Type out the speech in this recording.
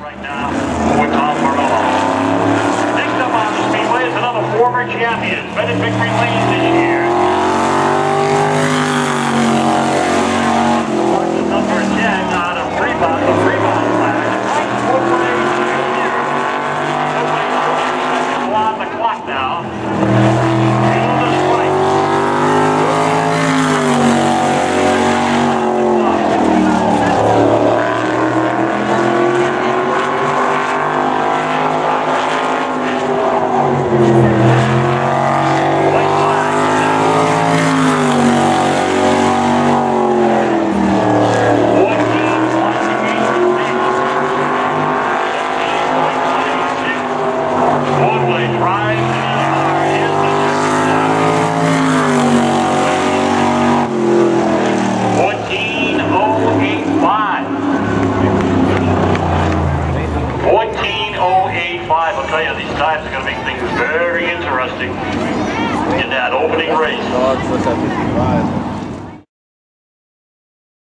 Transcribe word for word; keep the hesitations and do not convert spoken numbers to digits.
right now with Tom Bernal. Next up on the speedway is another former champion, been in victory lane this year. Horse number ten out of Fremont, the Fremont flag. Ordway Junior Ordway on the clock now. To the strike. I'll tell you, these times are going to make things very interesting in that opening race. Dogs, what's that, fifty-five?